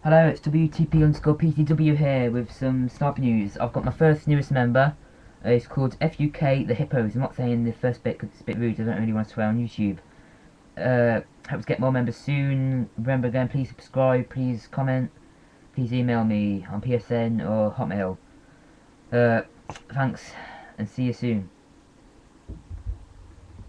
Hello, it's WTP_PTW here with some sniper news. I've got my first newest member. It's called FUK the Hippos. I'm not saying the first bit because it's a bit rude. I don't really want to swear on YouTube. Hope to get more members soon. Remember again, please subscribe, please comment, please email me on PSN or Hotmail. Thanks, and see you soon.